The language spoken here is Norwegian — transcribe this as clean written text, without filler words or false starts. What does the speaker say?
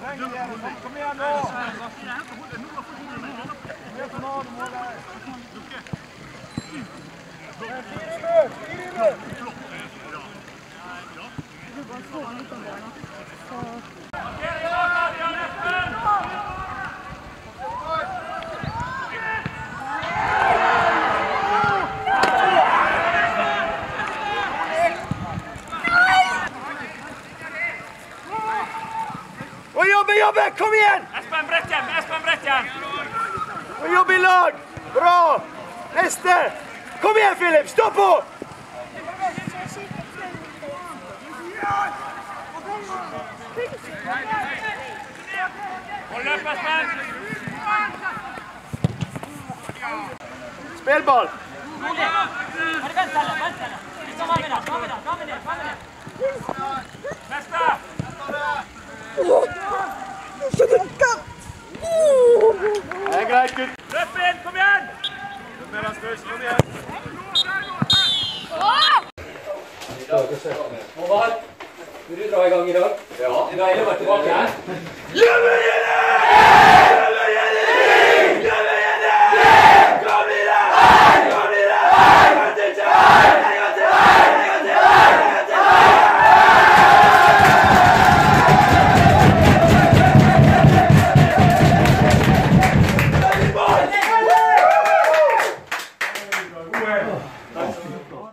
Kom igjen nå! Jobbe! Kom igjen! Espen Bretjen! Og jobb i lag! Bra! Neste! Kom igjen, Philip! Stå på! Hold løp, Espen! Spill ball! Neste! Det er greit, gutt. Løp inn, kom igjen! Løp med den støys, kom igjen. Håvard, vil du dra i gang i dag? Ja. Det er deilig å være tilbake her.